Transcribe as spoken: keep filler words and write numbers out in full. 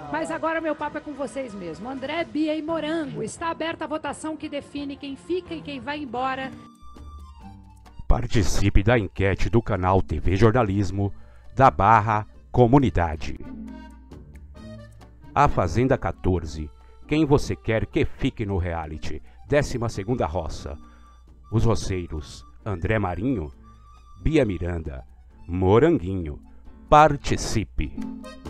Mas agora meu papo é com vocês mesmo. André, Bia e Morango. Está aberta a votação que define quem fica e quem vai embora. Participe da enquete do canal T V Jornalismo da Barra Comunidade. A Fazenda quatorze. Quem você quer que fique no reality? décima segunda roça. Os roceiros André Marinho, Bia Miranda, Moranguinho. Participe!